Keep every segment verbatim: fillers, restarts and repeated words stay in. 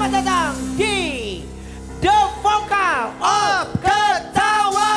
Selamat datang di The Vocal of Ketawa.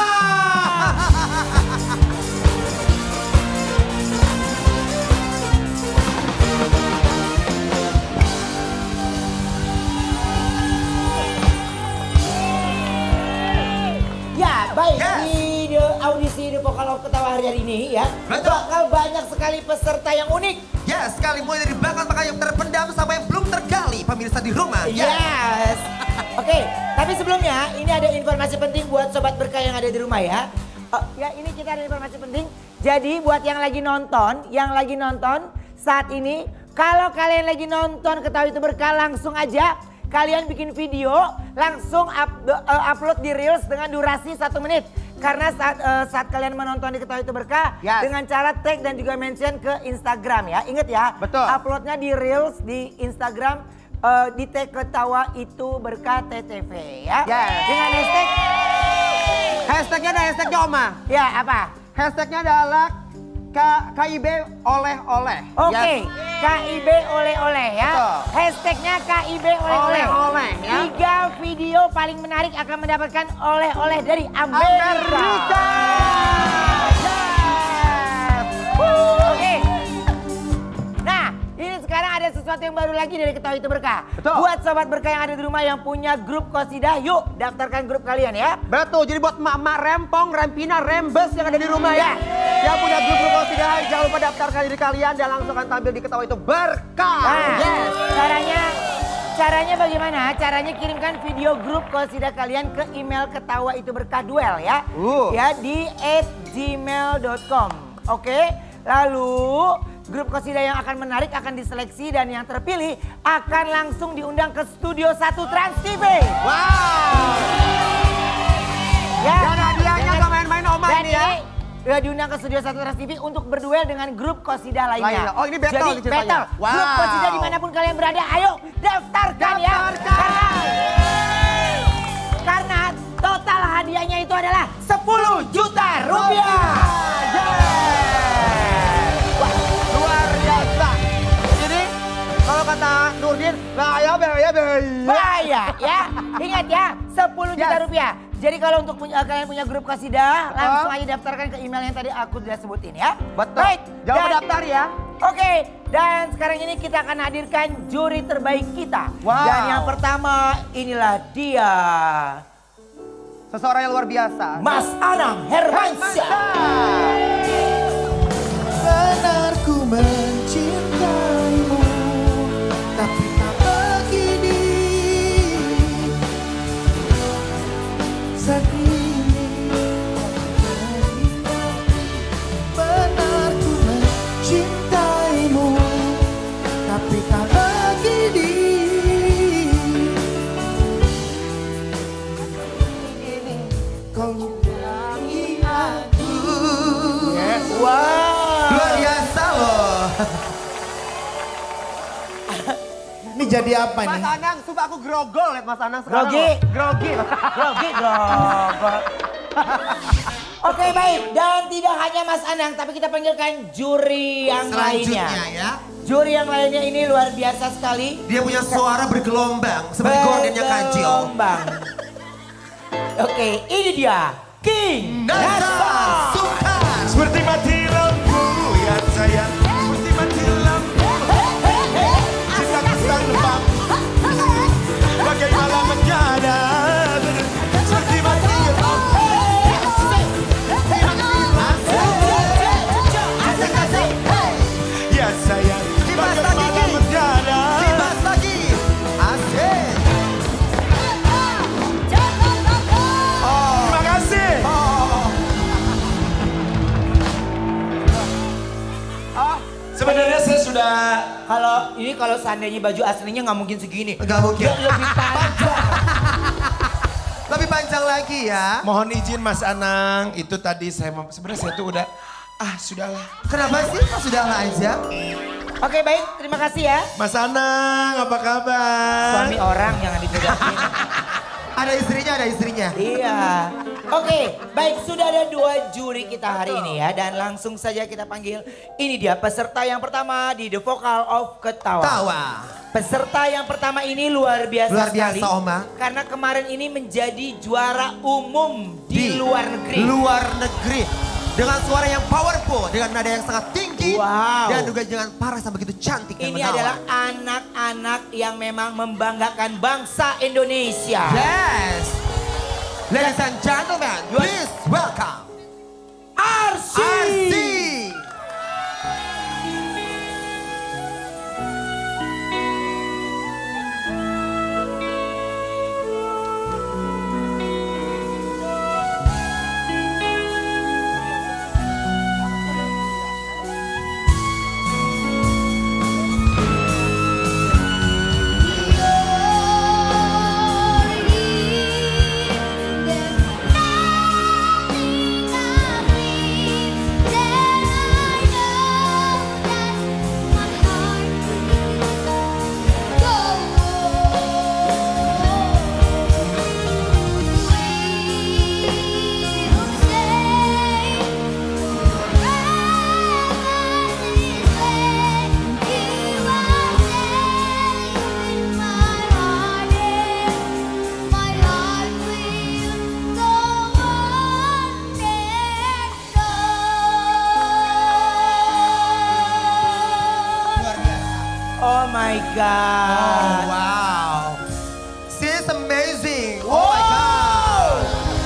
Ya, baik, yes. Di the audisi The Vocal of Ketawa hari ini ya, betul, bakal banyak sekali peserta yang unik. Ya, yes, sekali mulai dari bakat bakat yang terpendam sampai yang belum tergali pemirsa di rumah. Yes. yes. Oke, okay, tapi sebelumnya ini ada informasi penting buat sobat berkah yang ada di rumah ya. Oh, ya, ini kita ada informasi penting. Jadi buat yang lagi nonton, yang lagi nonton saat ini, kalau kalian lagi nonton Ketawa Itu Berkah, langsung aja kalian bikin video, langsung up, uh, upload di Reels dengan durasi satu menit. Karena saat, uh, saat kalian menonton di Ketawa Itu Berkah, yes, dengan cara tag dan juga mention ke Instagram ya. Ingat ya, betul, uploadnya di Reels di Instagram, uh, di tag Ketawa Itu Berkah T T V ya. Yes. Dengan hashtag, hashtagnya ada hashtagnya Oma. Ya, apa? Hashtagnya adalah K I B oleh-oleh. Oke, okay. Yes. K I B oleh-oleh ya. Betul. Hashtagnya K I B oleh-oleh. Oleh-oleh ya. Tiga video paling menarik akan mendapatkan oleh-oleh dari Amerika. Amerika. Yes. Oke. Okay. Nah, ini sekarang ada sesuatu yang baru lagi dari Ketawa Itu Berkah. Betul. Buat sobat berkah yang ada di rumah yang punya grup Qosidah, yuk daftarkan grup kalian ya. Betul, jadi buat emak-emak rempong, rempina, rembes yang ada di rumah ya. Yang punya grup-grup Qosidah, jangan lupa daftarkan diri kalian dan langsung akan tampil di Ketawa Itu Berkah. Nah, yes. Caranya, caranya bagaimana? Caranya kirimkan video grup Qosidah kalian ke email Ketawa Itu Berkah Duel ya. Uh. Ya di at gmail dot com. Oke, lalu grup Qosidah yang akan menarik akan diseleksi dan yang terpilih akan langsung diundang ke Studio satu Trans T V. Wow. Ya, dan hadiahnya gak main-main Oma ini ya. Ya, diundang ke Studio satu Trans T V untuk berduel dengan grup Qosidah lainnya. Oh, ini battle. Jadi battle. Wow. Grup Qosidah dimanapun kalian berada, ayo daftarkan, daftarkan. ya. Karena, karena total hadiahnya itu adalah sepuluh juta rupiah. Kalau kata Nurdin, bahaya, bahaya, bahaya. Bahaya ya. Ingat ya, sepuluh juta yes. rupiah. Jadi kalau untuk punya, kalian punya grup Qosidah, langsung aja daftarkan ke email yang tadi aku sudah sebutin ya. Betul. Baik, jangan daftar ya. Oke, okay, dan sekarang ini kita akan hadirkan juri terbaik kita. Wow. Dan yang pertama inilah dia. Seseorang yang luar biasa. Mas Anang Hermansyah. Benar ku mencintaimu, tapi tak begini. Saat ini benar ku mencintaimu, tapi tak begini. Kau nyanyi aku. Yes. Wow. Luar biasa loh. Ini jadi apa Mas nih? Mas Anang, sumpah aku grogol liat Mas Anang sekarang. Grogi. Grogi. Grogi, grogol. Oke, baik. Dan tidak hanya Mas Anang, tapi kita panggilkan juri yang lainnya. ya. Juri yang lainnya ini luar biasa sekali. Dia punya suara bergelombang seperti gordennya kancil. Bergelombang. Oke, ini dia King Nasa Sukar. Seperti mati lampu yang sayang, seperti mati lampu. Cintaku sang lembab, bagai malam menyadar. Seperti mati lampu. Ya sayang, bagai malam menyadar. Kibas lagi. Asik. Terima kasih. Sebenarnya saya sudah, Kalau ini kalau seandainya baju aslinya nggak mungkin segini. Enggak mungkin. Lebih panjang. Lebih panjang lagi ya. mohon izin Mas Anang, itu tadi saya mau, sebenarnya saya tuh udah, ah sudahlah. Kenapa sih? Sudah lah aja. Oke, baik, terima kasih ya. Mas Anang, apa kabar? Suami orang jangan dijodohin. Ada istrinya, ada istrinya. Iya. Oke, baik sudah ada dua juri kita hari ini ya. Dan langsung saja kita panggil. Ini dia peserta yang pertama di The Vocal of Ketawa. Tawa. Peserta yang pertama ini luar biasa Luar biasa, sekali. Oma. Karena kemarin ini menjadi juara umum di, luar negeri. Luar negeri. Dengan suara yang powerful, dengan nada yang sangat tinggi. Wow. Dan juga dengan paras yang begitu cantik dan Ini menawan. adalah anak-anak yang memang membanggakan bangsa Indonesia. Yes. Ladies and gentlemen, please welcome Arsi. Arsi. Oh my God. Oh wow. She's amazing. Oh, my God.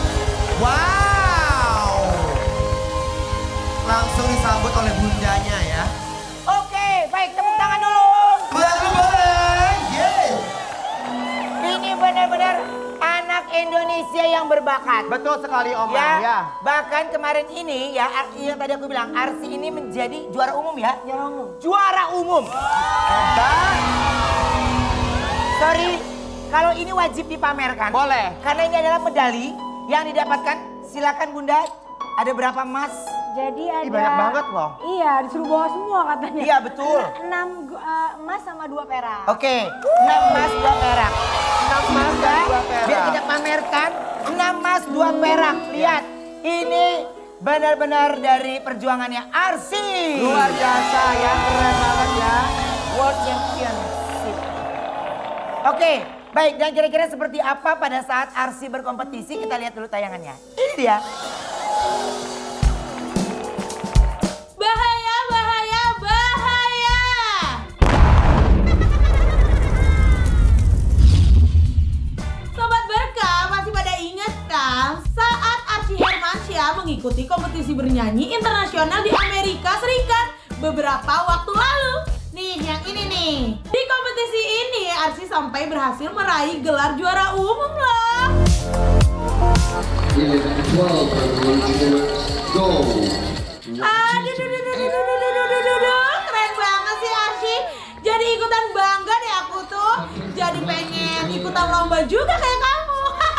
Wow. Langsung disambut oleh bundanya ya. Oke, baik tepuk tangan dulu. Boleh, boleh. Yes. Ini benar-benar anak Indonesia yang berbakat. Betul sekali Oma Ya, ya. bahkan kemarin ini ya Ar- yang tadi aku bilang Arsi ini menjadi juara umum ya. Juara umum. Juara umum. Hebat. Sorry, kalau ini wajib dipamerkan. Boleh. Karena ini adalah medali yang didapatkan. Silakan Bunda, ada berapa emas? Jadi ada... Ih, banyak banget loh. Iya, disuruh bawa semua katanya. Iya, betul. Ada enam uh, emas sama dua perak. Oke, enam emas dua perak. enam emas dan dua perak. Biar kita pamerkan enam emas dua perak. Lihat, ini benar-benar dari perjuangannya Arsi. Luar biasa ya, keren banget ya. World Championship. Oke, baik dan kira-kira seperti apa pada saat Arsi berkompetisi? Kita lihat dulu tayangannya. Ini dia. Bahaya, bahaya, bahaya. Sobat Berkah, masih pada ingat kan saat Arsi Hermansyah mengikuti kompetisi bernyanyi internasional di Amerika Serikat beberapa waktu lalu? Nih, yang ini nih. Di kompetisi ini Arsi sampai berhasil meraih gelar juara umum loh. Aduh, duh, duh, duh, duh, duh, duh, duh, duh, duh, duh. Keren banget sih Arsi. Jadi ikutan bangga deh aku tuh. Jadi pengen ikutan lomba juga kayak kamu.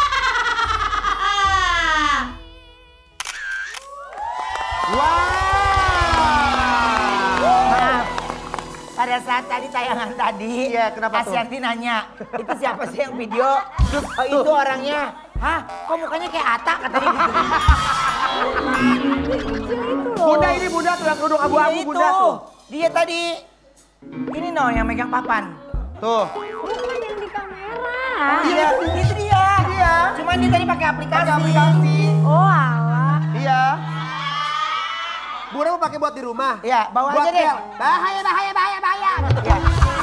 Maaf, pada saat tadi tayangan tadi, Iya, kenapa tuh? Asyanti nanya, itu siapa sih yang video? Oh, itu orangnya. Hah, kok mukanya kayak Ata katanya gitu. Bunda ini bunda tuh yang duduk abu-abu Dia bunda itu, tuh. dia tadi, ini no yang megang papan. Tuh. Bukan yang di kamera. Iya, itu dia. Iya. Cuman dia tadi pakai aplikasi. Pakai aplikasi. Oh alah. Iya. Bunda mau pakai buat di rumah. Iya, bawa Buat aja deh. bel. Bahaya, bahaya, bahaya, bahaya. Ya.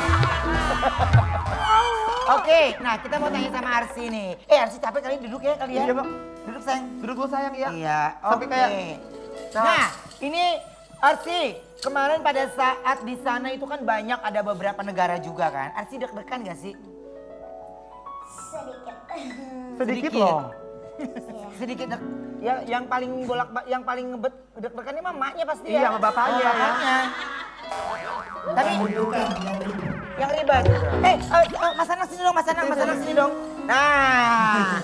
Oke, nah kita mau tanya sama Arsi nih. Eh Arsi capek kali duduk ya kali ya? Iya, Bang. Duduk sayang. Duduk dulu sayang ya. Iya, Sampai oke. kayak- Nah, Nah. ini Arsi, kemarin pada saat di sana itu kan banyak ada beberapa negara juga kan. Arsi deg-degan gak sih? Sedikit. Sedikit loh. Sedikit deg. Ya, yang paling bolak yang paling ngebet deg-degannya mah emaknya pasti ya. Iya, sama bapaknya Sama ya. bapaknya. Tapi yang ribet. Eh, eh, eh, Mas Anang sini dong, Mas Anang, Mas Anang sini dong. Nah.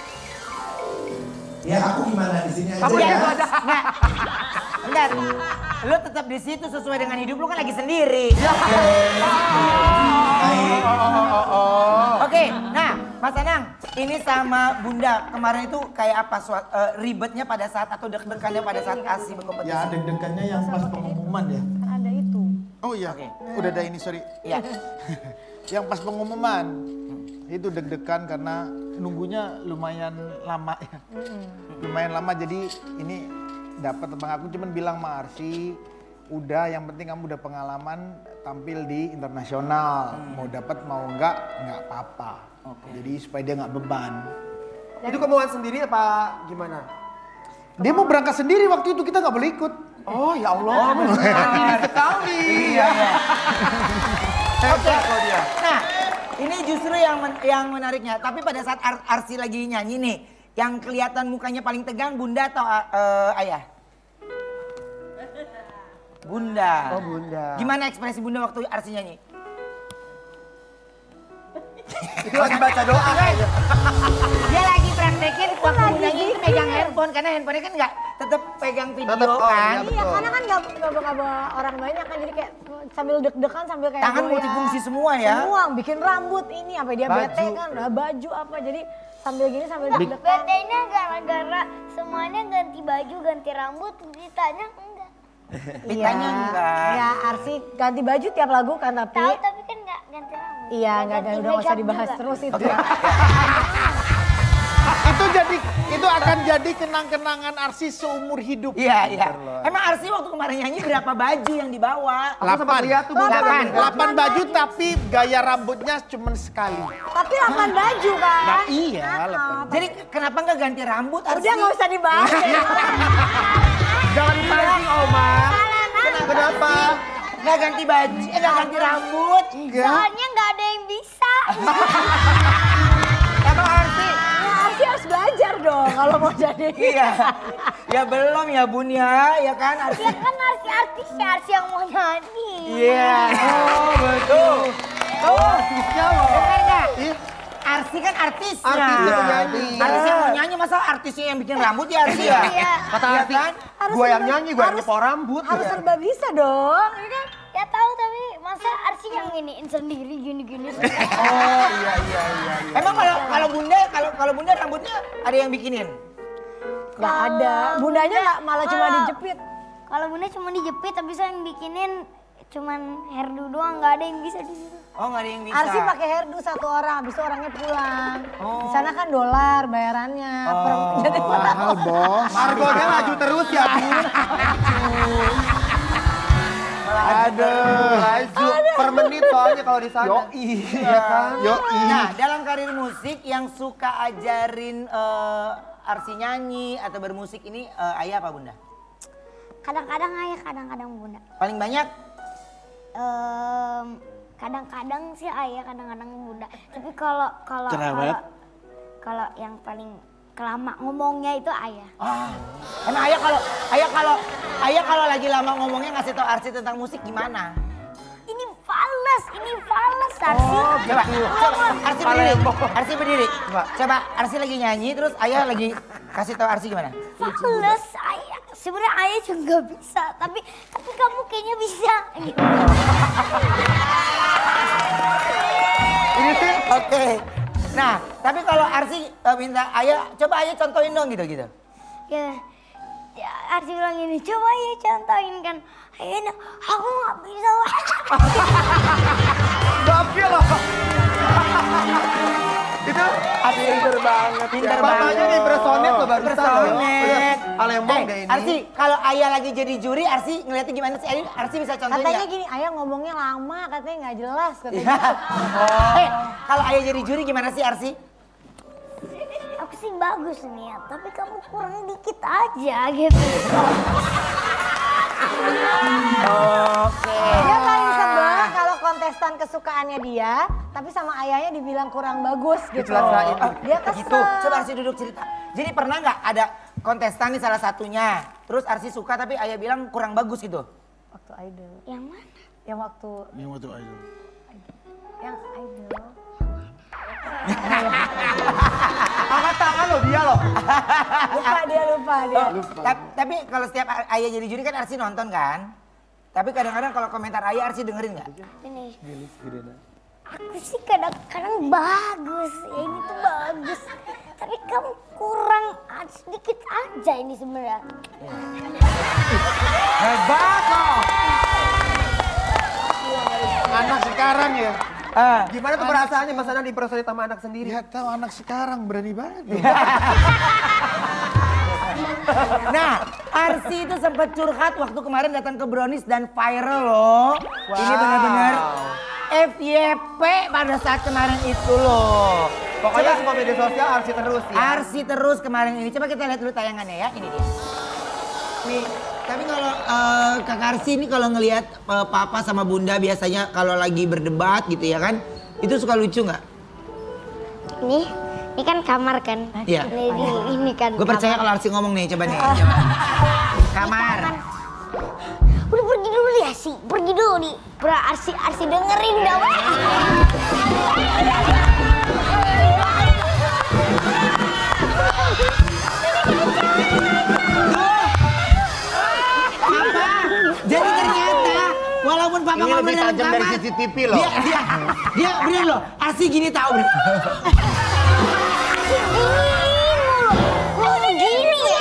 Ya aku gimana di sini aja Kamu ya. yang ada. Nah, bentar. Lu tetap di situ sesuai dengan hidup lu kan lagi sendiri. Baik. Oke, nah Mas Anang, ini sama Bunda kemarin itu kayak apa sua- eh, ribetnya pada saat atau deg-degannya pada saat Arsi berkompetisi? Ya deg-degannya yang pas pengumuman ya. Kan ada itu. Oh iya, Oke. udah ada ini sorry. Iya. Yang pas pengumuman itu deg-degan karena nunggunya lumayan lama ya. Lumayan lama jadi ini dapat bang aku cuman bilang sama Arsi, udah yang penting kamu udah pengalaman tampil di internasional. Mau dapat mau enggak enggak apa-apa. Jadi supaya dia nggak beban. Itu kemauan sendiri apa gimana? Dia mau berangkat sendiri waktu itu kita nggak boleh ikut. Oh ya Allah, mandiri sekali. Iya. Hebat kok dia. Nah, ini justru yang men- yang menariknya. Tapi pada saat Ar- Arsi lagi nyanyi nih, yang kelihatan mukanya paling tegang Bunda atau eh, Ayah? Bunda. Oh Bunda. Gimana ekspresi Bunda waktu Arsi nyanyi? Itu lagi baca doa kayaknya. Dia lagi praktekin waktu Bundanya itu megang handphone karena handphonenya kan nggak tetap pegang video Tetep, oh, kan. iya, Iya, betul. karena kan gak, gak, gak bawa orang banyak kan, jadi kayak sambil deg-degan sambil kayak Tangan goyang. multifungsi semua ya. Semua, bikin rambut ini, sampai dia Baju. bete kan, udah baju apa, jadi sambil gini sambil deg-degan. Betenya gara-gara semuanya ganti baju, ganti rambut, ditanya enggak. Ditanya enggak. Ya, Arsi ganti baju tiap lagu kan, tapi Tahu tapi kan enggak ganti rambut. iya, Nggak nggak ganti udah nggak usah makeup dibahas juga. terus itu. Itu jadi itu akan jadi kenang-kenangan Arsi seumur hidup. Iya, iya. Emang Arsi waktu kemarin nyanyi berapa baju yang dibawa? Aku sempat lihat tuh Bunda. Delapan. Delapan baju tapi gaya rambutnya cuma sekali. Tapi delapan baju kan. Nah, iya, delapan. Jadi kenapa nggak ganti rambut Arsi? Udah nggak usah dibahas. ya. Jangan dipancing Oma. Kenapa? Nggak ganti baju, eh nggak ganti rambut. Soalnya nggak ada yang bisa. Emang Arsi? Ya, Arsi harus belajar dong kalau mau jadi. Iya. Ya belum ya Bun ya, ya kan Arsi? Ya kan arsi artis ya arsi yang mau nyanyi. Iya. Oh betul. Tuh. Artisnya loh. Bener nggak? Arsi kan artisnya. Artisnya Iya. penyanyi. Artis yang mau nyanyi masa artisnya yang bikin rambut ya Arsi ya? Iya. Kata Iya Arsi, kan? Harus gue yang serba- nyanyi, gue yang harus- nyepor rambut. Harus serba bisa dong, ya kan? Ya tahu tapi masa arsi yang iniin sendiri gini-gini. Oh iya iya iya. iya. Emang kalau kalau Bunda kalau kalau Bunda rambutnya ada yang bikinin? Gak ada. Bundanya nggak malah cuma Kalau- dijepit. Kalau bunda cuma dijepit tapi saya yang bikinin cuman hairdo doang, nggak ada yang bisa di situ. Oh nggak ada yang bisa. Arsi pakai hairdo satu orang, habis itu orangnya pulang. Oh. Di sana kan dolar bayarannya. Per, jadi Mahal bos. Argonya maju terus ya Bu. Aduh. Maju per menit soalnya kalau di sana. Yo Iya kan? Yo Nah, dalam karir musik yang suka ajarin eh, Arsi nyanyi atau bermusik ini eh, Ayah apa Bunda? Kadang-kadang ayah, kadang-kadang bunda. Paling banyak? Em, kadang-kadang sih ayah, kadang-kadang bunda. Tapi kalau kalau Cerewet. kalau kalau yang paling kelama ngomongnya itu ayah. Ah, emang Ayah kalau Ayah kalau Ayah kalau lagi lama ngomongnya ngasih tau Arsi tentang musik gimana? Ini fals, ini fals Arsi. Oh, coba, coba Arsi berdiri, Arsi berdiri. Coba Arsi lagi nyanyi terus Ayah lagi kasih tau Arsi gimana? Fals ayah. Sebenarnya ayah juga bisa, tapi tapi kamu kayaknya bisa. Gitu. Ini sih oke. Nah, tapi kalau Arsi eh, minta Ayah, coba Ayah contohin dong gitu-gitu. Ya, ya Arsi bilang ini, coba ya contohin kan. Ayahnya, aku nggak bisa. Gokil loh. Itu Arsi pinter banget, pinter banget. bapaknya nih bersonet loh barusan. Bersonet. Palembang Eh, deh ini. Arsi, kalau Ayah lagi jadi juri, Arsi ngeliatnya gimana sih? Ayah- Arsi bisa contohin Katanya nggak? gini, ayah ngomongnya lama, katanya nggak jelas. Katanya. Iya. Eh, kalau Ayah jadi juri gimana sih Arsi? Aku sih bagus nih ya, tapi kamu kurang dikit aja gitu. Oke. Dia paling sebel kalau kontestan kesukaannya dia, tapi sama ayahnya dibilang kurang bagus gitu. Dicelasain. Oh, Dia kesel. gitu. Coba Arsi duduk cerita. Jadi pernah nggak ada kontestan nih salah satunya, terus Arsi suka tapi Ayah bilang kurang bagus gitu? Waktu idol. Yang mana? Yang waktu, Yang waktu idol. yang idol. Angkat tangan loh dia loh. Lupa dia, lupa dia. Ta- Tapi kalau setiap A- Ayah jadi juri kan Arsi nonton kan? Tapi kadang-kadang kalau komentar Ayah Arsi dengerin nggak? Ini. aku sih kadang-kadang bagus, ya ini tuh bagus. Tapi kamu kurang sedikit aja ini sebenarnya. Hebat loh. Anak sekarang ya. Ah. Gimana tuh perasaannya Mas Anang diimpersonate sama anak sendiri? Ya tahu anak sekarang berani banget. Nah, Arsy itu sempat curhat waktu kemarin datang ke Brownies dan viral loh. Wow. Ini benar-benar F Y P pada saat kemarin itu loh. Pokoknya semua media sosial Arsy terus ya. Arsy terus kemarin ini. Coba kita lihat dulu tayangannya ya. Ini dia. Nih, tapi kalau uh, Kak Arsy ini kalau ngelihat uh, Papa sama Bunda biasanya kalau lagi berdebat gitu ya kan, itu suka lucu nggak? Nih, ini kan kamar kan? Iya. Ini, ini, ini kan. Gue percaya kalau Arsy ngomong nih, coba nih. Coba. Kamar. Udah pergi dulu ya sih, pergi dulu nih. Bra Arsy Arsy dengerin dong. Jadi ternyata walaupun Papa Ini ngobrol lebih dalam tajam dari kamar, C C T V loh. Dia, dia, dia bener loh, Arsy gini tahu bener. Oh gini ya?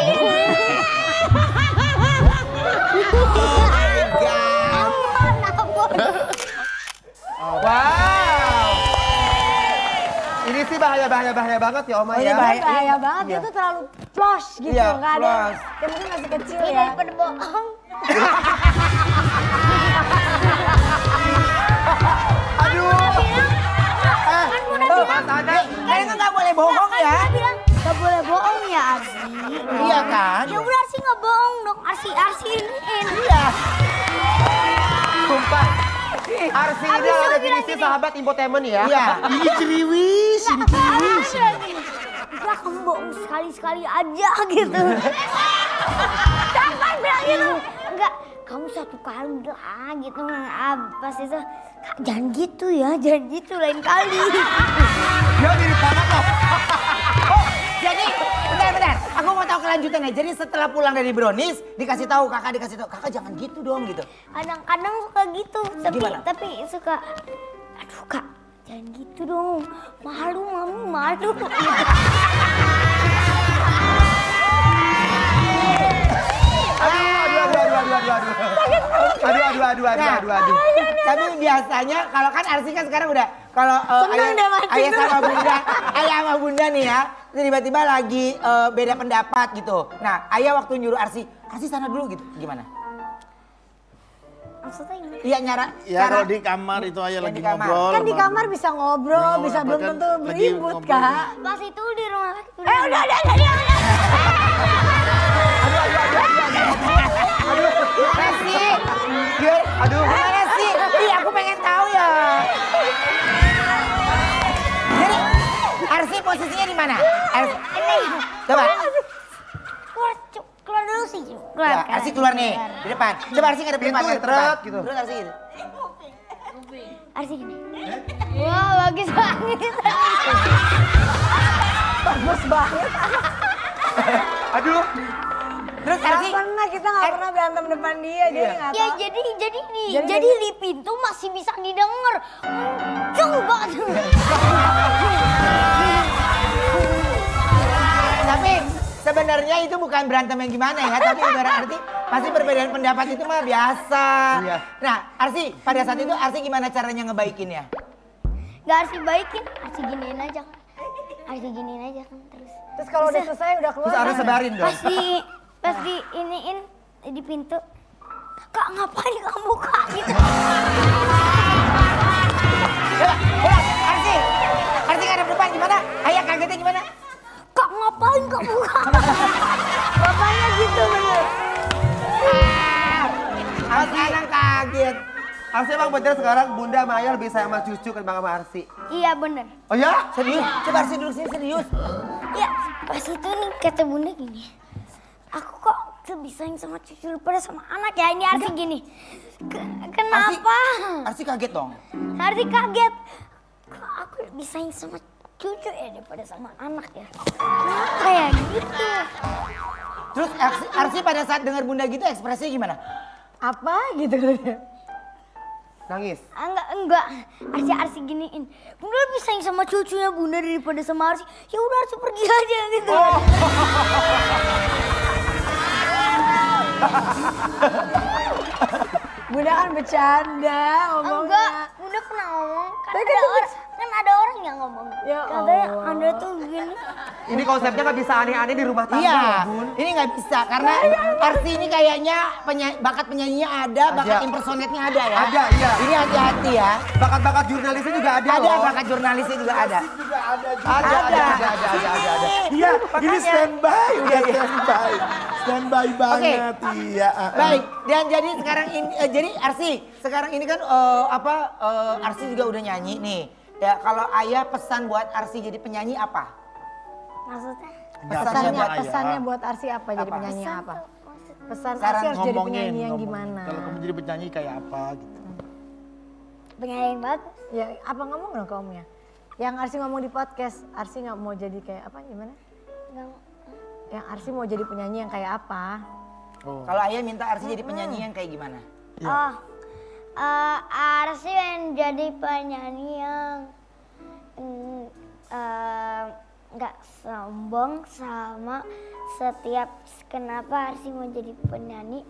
Wow. Ini sih bahaya-bahaya-bahaya banget ya Oma Oh, ya. ini bahaya, bahaya banget, Iya. itu terlalu flash gitu, Iya, nggak ada. flash. Ya mungkin masih kecil Ini ya. daripada bohong. Aduh. Eh, tuh Mas Anang. Kayaknya nggak boleh bohong ya. bilang nggak boleh bohong ya Arsy. Iya kan? Ya udah Arsy nggak bohong dong, Arsy Arsy ini. Iya. Sumpah. Arsy ini Abis ada itu bilang definisi gini. sahabat infotainment ya. Iya. Ini ceriwis, ini ceriwis. Udah kamu bohong sekali-sekali aja gitu. Sampai bilang gitu. Enggak, kamu satu kali lah gitu. Ah, pas itu, Kak, jangan gitu ya, jangan gitu lain kali. Dia mirip banget loh. Oh, jadi bentar-bentar. Aku mau tahu kelanjutannya. Jadi setelah pulang dari Brownies, dikasih tahu kakak dikasih tahu kakak jangan gitu dong gitu. Kadang-kadang suka gitu, tapi Gimana? tapi suka, aduh Kak, jangan gitu dong. Malu mami, malu. Aduh, aduh, aduh, aduh, aduh, aduh, aduh. Aduh, aduh, aduh, aduh, Nah, aduh, aduh. tapi biasanya kalau kan Arsy kan sekarang udah kalau uh, Seneng ayah, deh mancing ayah dulu. sama bunda, ayah sama bunda nih ya, tiba-tiba lagi uh, beda pendapat gitu. Nah, ayah waktu nyuruh Arsy, Arsy sana dulu gitu, gimana? Maksudnya gimana? Iya nyara. Ya cara- kalau di kamar itu ayah Ya, lagi di kamar. ngobrol. Kan di kamar bisa ngobrol, Ngobrol bisa apa belum kan, tentu lagi beribut, ngobrol. Kak. Pas itu di rumah sakit. Eh udah, udah, udah, udah. Arsy, dia, Aduh. gimana sih? Iya aku pengen tahu ya. Jadi Arsy posisinya di mana? Arsy, coba. Keluar, cu- keluar dulu sih. Cu. Keluar. Ya, Arsy keluar nih di depan. Coba Arsy ngadep depan. Pintu ngadep truk depan. gitu. Terus Arsy gitu. Arsy gini. Wah, bagus banget. Bagus banget. Aduh. Terus Nggak Arsy, pernah, kita nggak pernah berantem depan dia, jadi nggak Ya tahu. jadi jadi nih, Jadi- jadi, di pintu masih bisa didengar. Kenceng banget. tapi sebenarnya itu bukan berantem yang gimana ya, tapi ibarat arti pasti perbedaan pendapat itu mah biasa. Iya. Nah, Arsy pada saat itu Arsy gimana caranya ngebaikinnya? Gak Arsy baikin, Arsy giniin aja kan. Arsy giniin aja kan terus. Terus kalau udah selesai, udah keluar. Terus harus gimana? sebarin dong. Pas di pas di iniin di pintu. Kak ngapain kamu Kak gitu. Coba, coba, Arsy, Arsy ngadep depan gimana? Ayah kagetnya gimana? Kak ngapain kamu Kak. Bapaknya gitu bener. Arsy anak kaget. Arsy emang bener sekarang Bunda sama Ayah lebih sayang sama cucu ketimbang sama Arsy. Iya bener. Oh ya? Serius? Coba Arsy duduk sini serius. Ya pas itu nih kata Bunda gini. Aku kok lebih sayang sama cucu daripada sama anak ya. Ini Arsy gini. "Ke- Kenapa? Arsy kaget dong. Arsy kaget. Kok aku lebih sayang sama cucu ya daripada sama anak ya. Kenapa ya gitu. Terus Arsy, Arsy pada saat dengar Bunda gitu ekspresinya gimana? Apa gitu. Nangis. Ah, enggak, enggak. Arsi-Arsi giniin. Bunda lebih sayang sama cucunya Bunda daripada sama Arsi. Ya udah Arsi pergi aja gitu. Oh. Bunda kan bercanda ngomongnya. Enggak, Bunda pernah ngomong. Kan ada orang, kan ada orang yang ngomong. Ya Katanya Allah. Anda tuh gini. Ini konsepnya nggak bisa aneh-aneh di rumah tangga, Iya, Bun. ini nggak bisa karena Arsi ini kayaknya penya- bakat penyanyinya ada, bakat Ada. impersonate-nya ada ya. Ada, iya. Ini hati-hati ya. Bakat-bakat jurnalisnya juga ada, Ada loh. bakat jurnalisnya juga ada. Juga ada juga. Ada, ada, ada, ada, ada, ada, ada. Iya, ini Makanya. standby, udah standby. Standby banget, Oke. iya. ah, ah. Baik, dan jadi sekarang ini, eh, jadi Arsi, sekarang ini kan eh, apa, eh, Arsi juga udah nyanyi nih. Ya kalau Ayah pesan buat Arsi jadi penyanyi apa? Maksudnya? Pesannya, Sama ayah. pesannya buat Arsi apa, jadi Apa? penyanyi Pesan apa? tuh maksud- Pesan Sekarang Arsi harus jadi Ngomongin, penyanyi yang ngomongin. gimana? Kalau kamu jadi penyanyi kayak apa gitu. Penyanyi yang bagus. Ya apa ngomong dong kamunya? Yang Arsi ngomong di podcast, Arsi nggak mau jadi kayak apa gimana? Enggak mau. Yang Arsi mau jadi penyanyi yang kayak apa? Oh. Kalau Ayah minta Arsi jadi penyanyi yang kayak gimana? Oh, eh, Arsi yang jadi penyanyi yang mm, eh, nggak sombong sama setiap kenapa Arsi mau jadi penyanyi.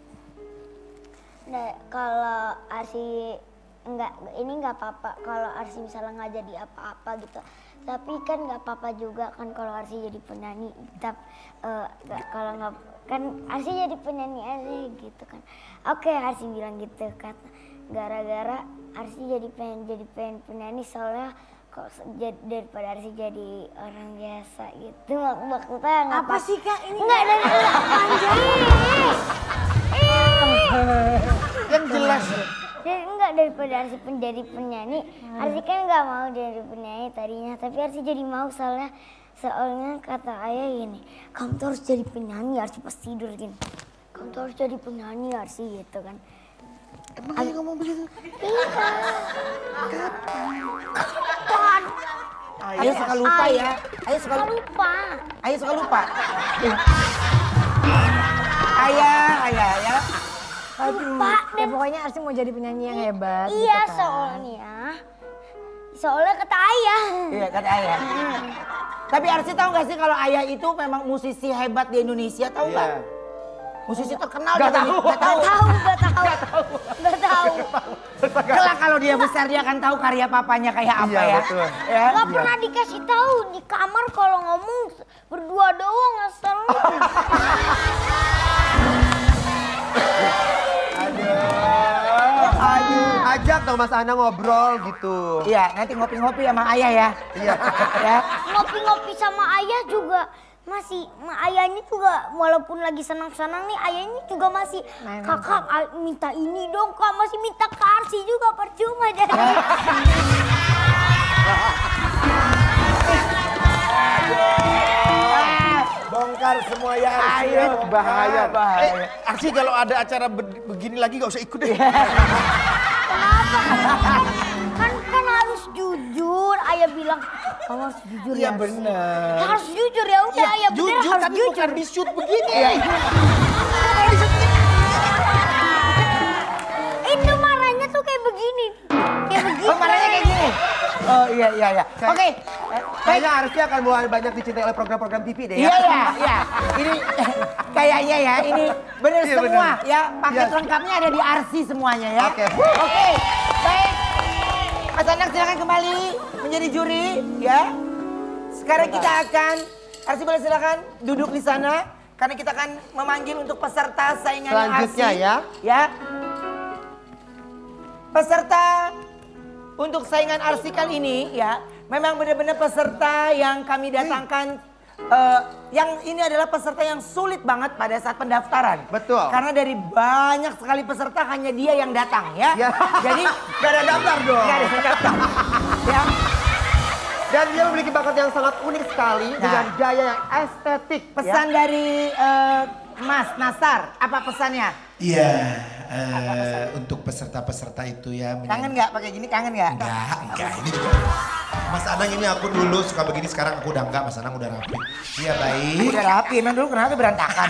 Nah, kalau Arsi nggak ini nggak apa-apa kalau Arsi misalnya nggak jadi apa-apa gitu. Tapi kan nggak apa-apa juga kan kalau Arsi jadi penyanyi. Tapi eh, nggak kalau nggak kan Arsi jadi penyanyi aja gitu kan. Oke Arsi bilang gitu kan. Gara-gara Arsi jadi pengen jadi pengen penyanyi soalnya kok se- jad- daripada Arsi jadi orang biasa gitu. Mak- Maksudnya nggak Apa sih Kak ini? Enggak dari enggak panjang. Yang jelas. Jadi enggak daripada Arsi menjadi penyanyi, Arsi kan nggak mau jadi penyanyi tadinya, tapi Arsi jadi mau soalnya soalnya kata ayah gini, kamu tuh harus jadi penyanyi, Arsi pas tidur gini, kamu tuh harus jadi penyanyi Arsi gitu kan. Emang ayah ngomong begitu? Kapan? Ayah suka lupa ya. Ayah suka Suka lupa. lupa. Ayah suka lupa. Ayah, ayah, ya. Lupa Ya deh. pokoknya Arsi mau jadi penyanyi yang hebat. Iya gitu kan. soalnya, soalnya kata ayah. Iya kata Ayah. Tapi Arsi tahu nggak sih kalau Ayah itu memang musisi hebat di Indonesia, tahu nggak? Iya. Musisi terkenal Nggak di tahu. Indonesia. Nggak tahu. Tahu, nggak tahu, nggak tahu. Kelak kalau dia besar dia akan tahu karya papanya kayak apa Iya, ya. betul. Ya. Gak pernah dikasih tahu di kamar kalau ngomong berdua doang asal. Aduh, ajak dong Mas Ana ngobrol gitu. Iya, nanti ngopi-ngopi sama Ayah ya. Iya. Ya. Ngopi-ngopi sama ayah juga masih ma- ayahnya juga walaupun lagi senang-senang nih ayahnya juga masih Main kakak ay- minta ini dong kak masih minta ke Arsi juga percuma jadi. Bongkar semua ya Arsi. Ayo, ya. bahaya. bahaya. Eh, Arsi kalau ada acara be- begini lagi gak usah ikut deh. Kenapa? kan kan harus jujur ayah bilang kamu harus jujur Iya ya Arsi." benar. Harus jujur ya udah ayah bener Jujur harus tapi jujur. bukan di shoot begini. Itu marahnya tuh kayak begini. Kayak begini. Oh, marahnya kayak gini. Oh iya iya iya. Oke. Eh, Kayaknya Arsi akan mulai banyak dicintai oleh program-program T V deh Iya ya. ya, iya. Ini kayaknya ya, ini benar Iya, semua bener. ya. Paket Iya. lengkapnya ada di Arsi semuanya ya. Oke. Oke. Baik. Mas Anang silakan kembali menjadi juri ya. Sekarang kita akan Arsi boleh silakan duduk di sana karena kita akan memanggil untuk peserta saingannya Selanjutnya Arsi. ya. Ya. Peserta untuk saingan Arsi kali ini ya, memang benar-benar peserta yang kami datangkan, eh, yang ini adalah peserta yang sulit banget pada saat pendaftaran. Betul. Karena dari banyak sekali peserta hanya dia yang datang ya. Ya. Jadi Gak ada daftar dong. nggak ada yang daftar. Ya. Dan dia memiliki bakat yang sangat unik sekali Nah. dengan gaya yang estetik. Pesan dari eh, Mas Nasar, apa pesannya? Iya, eh, untuk peserta-peserta itu ya. menyanyi- Kangen nggak pakai gini? Kangen nggak? Enggak, enggak. Ini juga. Mas Anang ini aku dulu suka begini, sekarang aku udah enggak. Mas Anang udah rapi. Iya baik. Udah rapi, emang dulu kenapa berantakan?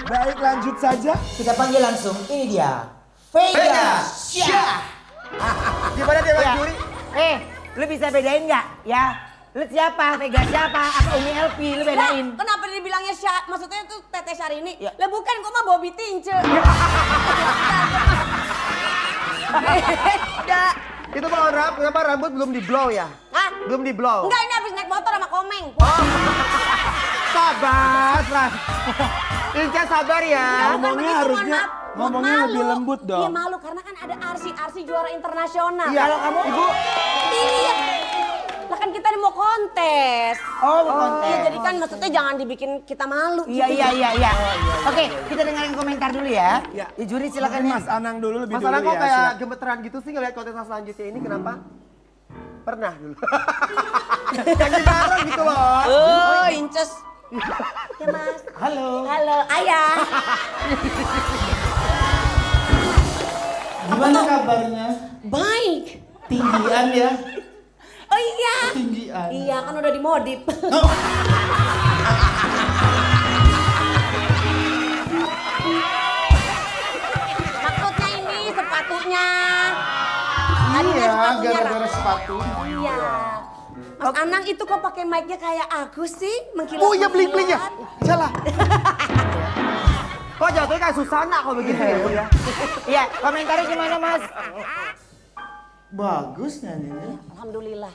Baik, lanjut saja. Kita panggil langsung, ini dia. Vega Syah. Gimana dia Mas Ya. Juri? Eh, lu bisa bedain nggak ya? Lu siapa? Vega siapa? Apa Umi Elpi? Lu bedain. Lah, kenapa dibilangnya Syah? Maksudnya itu Teteh Syahrini? Ya. Lah bukan, gua mah Bobby Tince. Beda. Itu kalau rambut, kenapa rambut belum di blow ya? Hah? Belum di blow. Enggak, ini habis naik motor sama Komeng. Sabar, Ras. Inca sabar ya. Bukan Ngomongnya begitu, harusnya- mohon maaf. ngomongnya Malu. lebih lembut dong. Iya malu, karena kan ada Arsi, Arsi juara internasional. Iya, Kalau kamu, Ibu. Iya. Lah kan kita mau kontes. Oh, mau kontes. Iya, jadi kan maksudnya jangan dibikin kita malu. Iya, gitu. iya, iya, iya. Oke, kita dengerin komentar dulu ya. Iya. Ya, juri silakan ya. Mas Anang dulu lebih Mas dulu Anang kok ya. kayak silakan. gemeteran gitu sih ngeliat kontes selanjutnya ini kenapa? Pernah dulu. Yang di bareng gitu loh. Oh, inces. Ya mas. Halo. Halo, ayah. Gimana kabarnya? Baik. Tinggian ya? Oh iya. Tinggian. Iya, kan udah dimodif. Maksudnya ini sepatunya. Tadinya Iya, sepatunya gara-gara Ra- sepatu. Iya. Mas Anang itu kok pakai mic-nya kayak aku sih? Mengkilat. Oh iya bling-bling ya. mengkilat. Salah. Kok jatuhnya kayak Susana kalau begitu ya, Bu ya? Iya, komentarnya gimana Mas? Bagus nyanyinya. Alhamdulillah.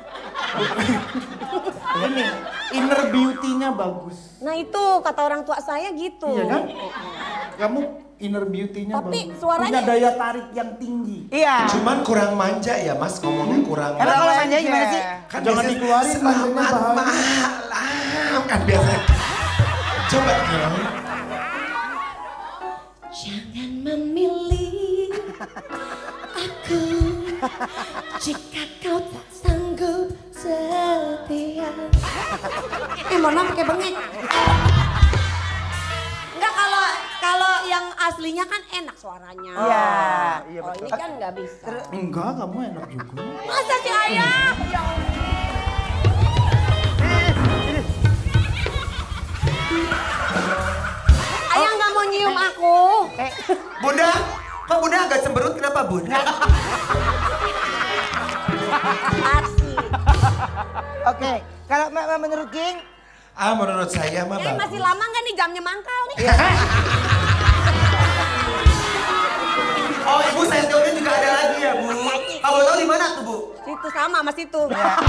Ini inner beauty-nya bagus. Nah itu kata orang tua saya gitu. Iya kan? Kamu inner beauty-nya Tapi bagus. suaranya- Punya daya tarik yang tinggi. Iya. Cuman kurang manja ya Mas, ngomongnya kurang. Emang kalau manja gimana sih? Kan Jangan biasanya dikeluarin, selamat manjanya bahaya. malam kan biasanya. Coba ya. Jangan memilih aku jika kau tak sanggup setia. Eh, mohon maaf pakai bengek. Enggak, kalau kalau yang aslinya kan enak suaranya. Iya. Iya Kalau betul. ini kan nggak bisa. Enggak, kamu enak juga. Masa sih ayah? Ya Allah. Ayah nggak mau nyium aku. Eh, Bunda, kok Bunda agak cemberut kenapa Bunda? Arsi. Oke, kalau ma- ma- menurut King, Ah menurut saya mah Eh bagus. masih lama nggak nih jamnya mangkal nih? Oh Ibu sentilnya juga ada lagi ya Bu. Kamu tahu di mana tuh Bu? Situ sama sama situ.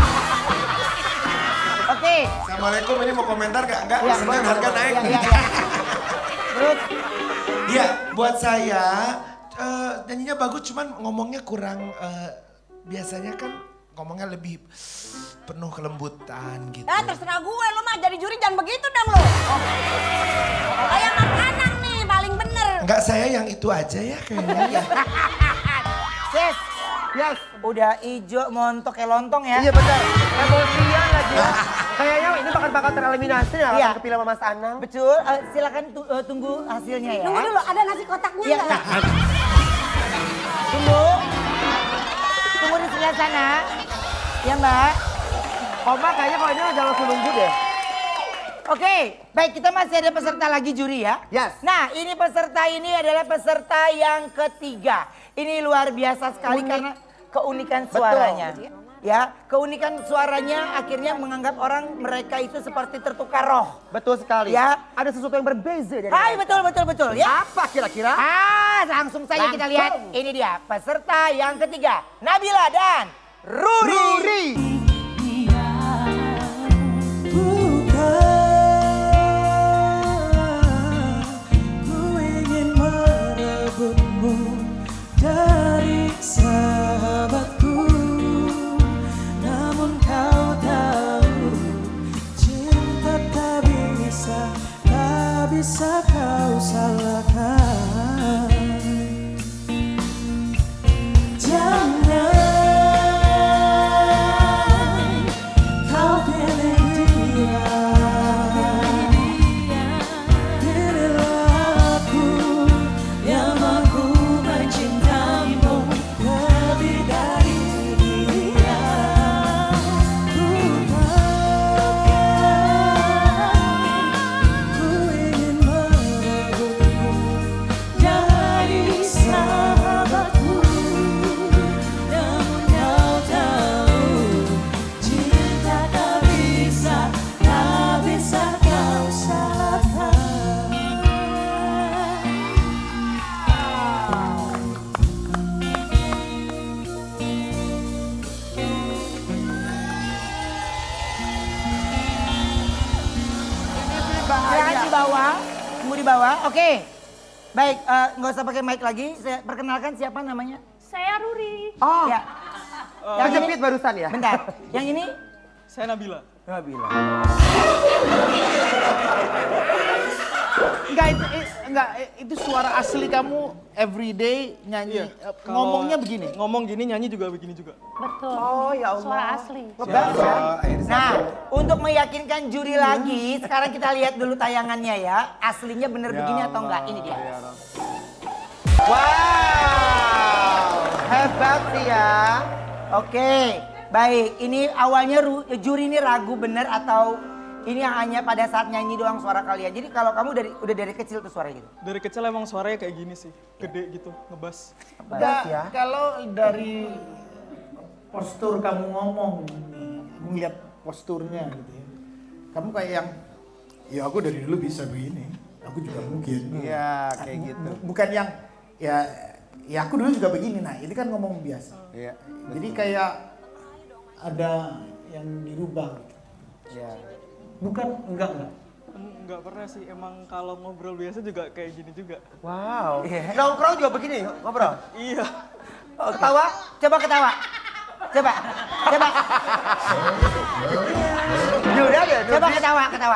oke. Assalamualaikum, ini mau komentar gak? Enggak, Iya, sekarang harga naik. Iya, iya, iya. Terus, Iya, buat saya eh, nyanyinya bagus, cuman ngomongnya kurang. eh, biasanya kan ngomongnya lebih penuh kelembutan gitu. Eh terserah gue, lu mah jadi juri jangan begitu dong lu. Kayak Mas Anang nih paling bener. Enggak, saya yang itu aja ya kayaknya. Sis, Yes. udah ijo montok kayak lontong ya. Iya benar. Emosian lagi ya. Kayaknya ini bakal bakal tereliminasi ya Iya. akan kepilih sama Mas Anang. Betul, eh, silakan tu- eh, tunggu hasilnya ya. Tunggu dulu, ada nasi kotaknya Iya. nggak? Tunggu. Tunggu di sebelah sana. Ya Mbak. Koma kayaknya kalau ini udah langsung nunggu deh. Oke, baik kita masih ada peserta lagi juri ya. Yes. Nah ini peserta ini adalah peserta yang ketiga. Ini luar biasa sekali karena keunikan suaranya. Ya, keunikan suaranya akhirnya menganggap orang mereka itu seperti tertukar roh. Betul sekali. Ya. Ada sesuatu yang berbeza dari Hai, mereka. betul, betul, betul. Ya. Apa kira-kira? Ah, langsung saja kita Langsung. lihat. Ini dia peserta yang ketiga. Nabila dan Ruri. Ruri. Ku ingin merebutmu dari sahabatku, namun kau tahu cinta tak bisa, tak bisa kau salahkan. Jangan di bawah. Oke. Baik, eh, nggak usah pakai mic lagi. Saya perkenalkan siapa namanya? Saya Ruri. Oh, Ya. yang jepit barusan ya? Bentar. Yang ini? Saya Nabila. Nabila. Enggak itu eh, enggak eh, itu suara asli kamu everyday nyanyi. Iya, Eh, kalau ngomongnya begini. Ngomong gini, nyanyi juga begini juga. Betul. Oh ya Allah. Suara asli. Nah, untuk meyakinkan juri lagi, sekarang kita lihat dulu tayangannya ya. Aslinya bener begini atau enggak? Ini dia. Wow, hebat sih ya. Oke, baik. Ini awalnya ru- juri ini ragu bener atau ini yang hanya pada saat nyanyi doang suara kalian. Jadi kalau kamu dari udah dari kecil tuh suara gitu. Dari kecil emang suaranya kayak gini sih, gede gitu, ngebas. Enggak, kalau dari postur kamu ngomong, kamu lihat posturnya gitu ya. Kamu kayak yang, ya aku dari dulu bisa begini, aku juga mungkin. Iya, kayak gitu. Bukan yang, ya, ya aku dulu juga begini. Nah, ini kan ngomong biasa. Iya. Jadi kayak ada yang dirubah. Iya. Bukan, enggak enggak. Enggak pernah sih, emang kalau ngobrol biasa juga kayak gini juga. Wow. Nongkrong juga begini ngobrol. Iya. Ketawa, coba ketawa. Coba, coba. Udah deh. Coba ketawa, ketawa.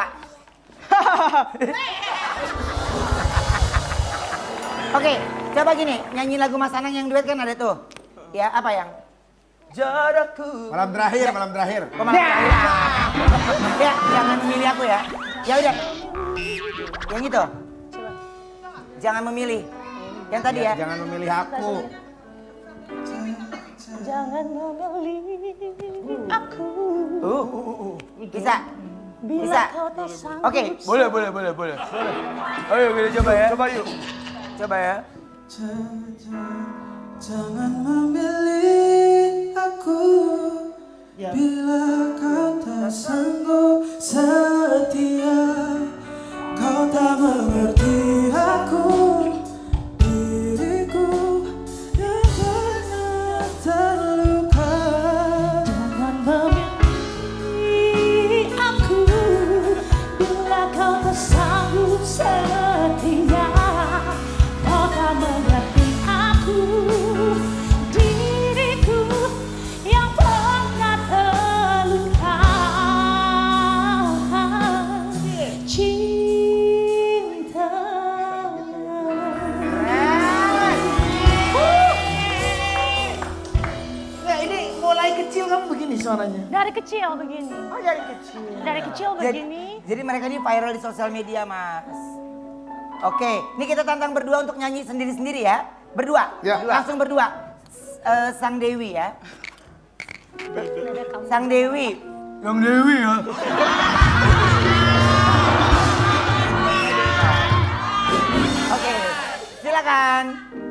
Oke, coba gini, nyanyi lagu Mas Anang yang duet kan ada tuh. Ya, apa yang? Jarakku. Malam terakhir, malam terakhir. Oh, malam terakhir. Ya, jangan memilih aku ya. Ya udah. Yang itu. Jangan memilih. Yang tadi ya. Jangan memilih aku. Jangan memilih aku. Uh, uh, uh, uh. Bisa. Bila Bisa. kau tak sanggup. Oke, Boleh, boleh, boleh, boleh. Ayo kita coba ya. coba yuk. Coba ya. Jangan memilih aku bila kau tak sanggup setia, kau tak mengerti aku, diriku yang pernah terluka. Jangan memilih aku bila kau tak sanggup setia, kau tak mengerti aku, diriku yang pernah terluka. Cinta. Nah, ini mulai kecil kamu begini suaranya. Dari kecil begini. Oh, dari kecil. Dari kecil Jadi, begini. jadi mereka ini viral di sosial media, Mas. Oke, ini kita tantang berdua untuk nyanyi sendiri-sendiri ya. Berdua, Ya. langsung berdua. S- eh, Sang Dewi ya. Sang Dewi. Yang Dewi ya. Oke, silakan.